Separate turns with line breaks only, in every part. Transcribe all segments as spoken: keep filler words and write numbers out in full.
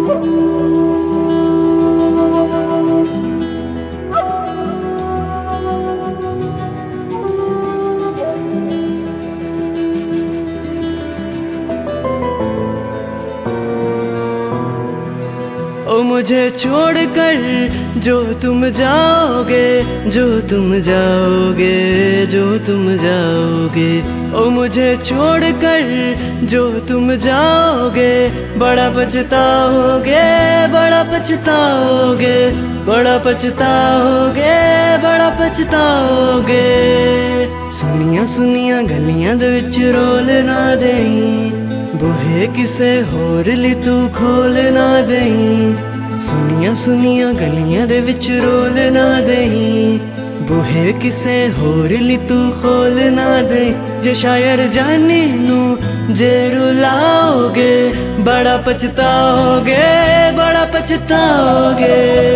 ओ मुझे छोड़कर जो तुम जाओगे, जो तुम जाओगे, जो तुम जाओगे, ओ मुझे छोड़कर जो तुम जाओगे, बड़ा पछताओगे, बड़ा पछताओगे, बड़ा पछताओगे, बड़ा पछताओगे। सुनिया सुनिया गलियां दे विच रोल ना देई, बूहे किसे होर ली तू खोल ना देई। सुनिया सुनिया गलियां दे विच रोल ना देई, बूहे किसे होर ली तू खोल ना देई। जे शायर जानी नू जे रुलाओगे, बड़ा पछताओगे, बड़ा पछताओगे।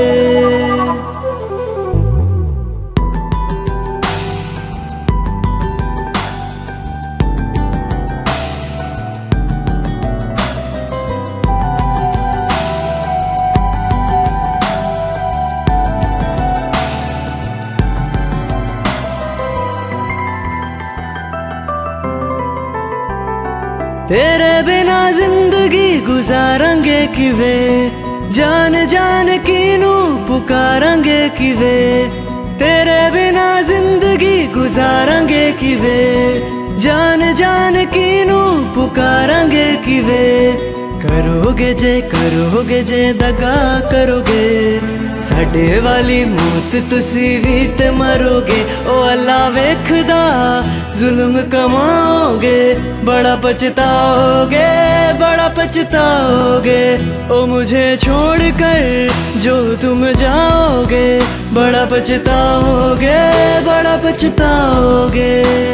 तेरे बिना जिंदगी गुजारेंगे किवे, जान जान कीनू पुकारेंगे किवे। तेरे बिना जिंदगी गुजारेंगे किवे, जान जान कीनू पुकारेंगे किवे। करोगे जे करोगे जे दगा करोगे, साडे वाली मौत तुसी भी ते मरोगे। ओ अल्लाह वेखदा जुल्म कमाओगे, बड़ा पछताओगे, बड़ा पछताओगे। ओ मुझे छोड़कर जो तुम जाओगे, बड़ा पछताओगे, बड़ा पछताओगे।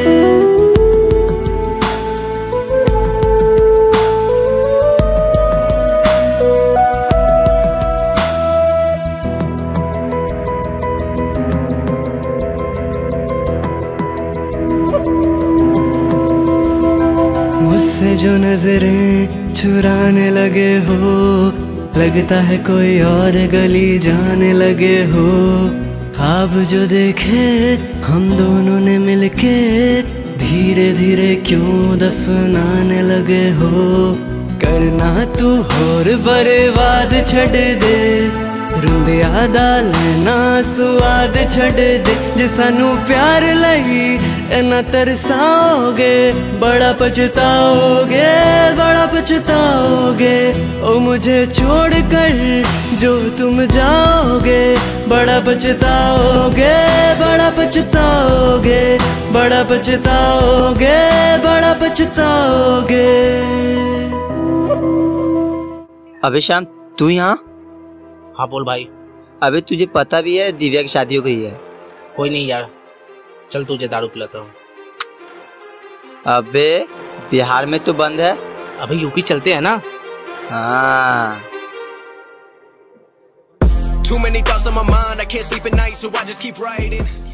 मुझसे जो नजरें चुराने लगे हो, लगता है कोई और गली जाने लगे हो। ख्वाब जो देखे हम दोनों ने मिलके, धीरे धीरे क्यों दफनाने लगे हो। करना तू होर बर्बाद छड़ दे, रुंदिया दा लेना स्वाद छड़ दे। जे सानू प्यार लई इना तरसाओगे, बड़ा पछताओगे, बड़ा पछताओगे। ओ मुझे छोड़कर जो तुम जाओगे, बड़ा पछताओगे, बड़ा पछताओगे, बड़ा पछताओगे, बड़ा पछताओगे।
अबे श्याम तू यहाँ?
हाँ बोल भाई।
अबे तुझे पता भी है दिव्या की शादी हो गई है?
कोई नहीं यार, चल तुझे दारू पिलाता हूँ।
अबे बिहार में तो बंद है।
अबे यूपी चलते हैं ना।
हाँ।
Too many thoughts on my mind, I can't sleep at night, so I just keep writing.